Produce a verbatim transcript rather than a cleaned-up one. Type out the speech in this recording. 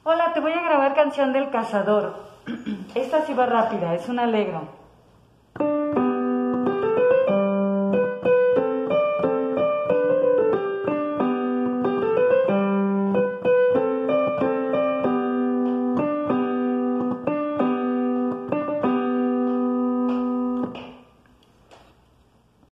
Hola, te voy a grabar Canción del Cazador. Esta sí va rápida, es un alegro.